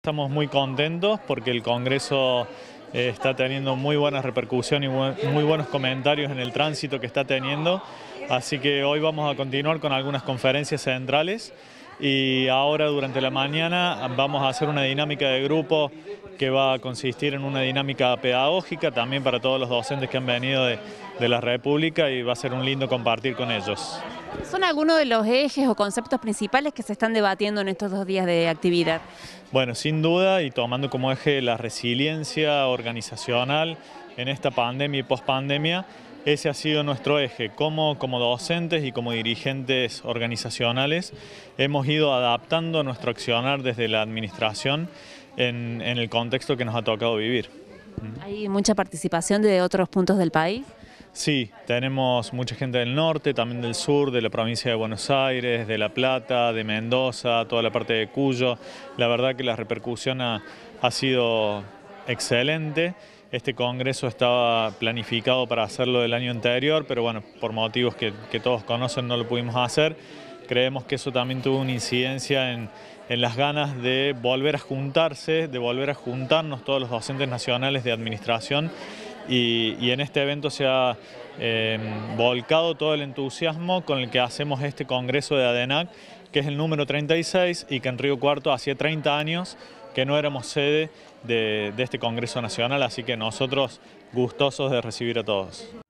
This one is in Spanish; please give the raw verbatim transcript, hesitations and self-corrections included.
estamos muy contentos porque el Congreso eh, está teniendo muy buena repercusión y muy buenos comentarios en el tránsito que está teniendo. Así que hoy vamos a continuar con algunas conferencias centrales y ahora durante la mañana vamos a hacer una dinámica de grupo que va a consistir en una dinámica pedagógica también para todos los docentes que han venido de, de la República, y va a ser un lindo compartir con ellos. ¿Son algunos de los ejes o conceptos principales que se están debatiendo en estos dos días de actividad? Bueno, sin duda, y tomando como eje la resiliencia organizacional en esta pandemia y pospandemia, ese ha sido nuestro eje. Cómo como docentes y como dirigentes organizacionales hemos ido adaptando nuestro accionar desde la administración en, en el contexto que nos ha tocado vivir. ¿Hay mucha participación de otros puntos del país? Sí, tenemos mucha gente del norte, también del sur, de la provincia de Buenos Aires, de La Plata, de Mendoza, toda la parte de Cuyo. La verdad que la repercusión ha, ha sido excelente. Este congreso estaba planificado para hacerlo el año anterior, pero bueno, por motivos que, que todos conocen no lo pudimos hacer. Creemos que eso también tuvo una incidencia en, en las ganas de volver a juntarse, de volver a juntarnos todos los docentes nacionales de administración. Y, y en este evento se ha eh, volcado todo el entusiasmo con el que hacemos este congreso de ADENAC, que es el número treinta y seis, y que en Río Cuarto hacía treinta años que no éramos sede de, de este congreso nacional, así que nosotros gustosos de recibir a todos.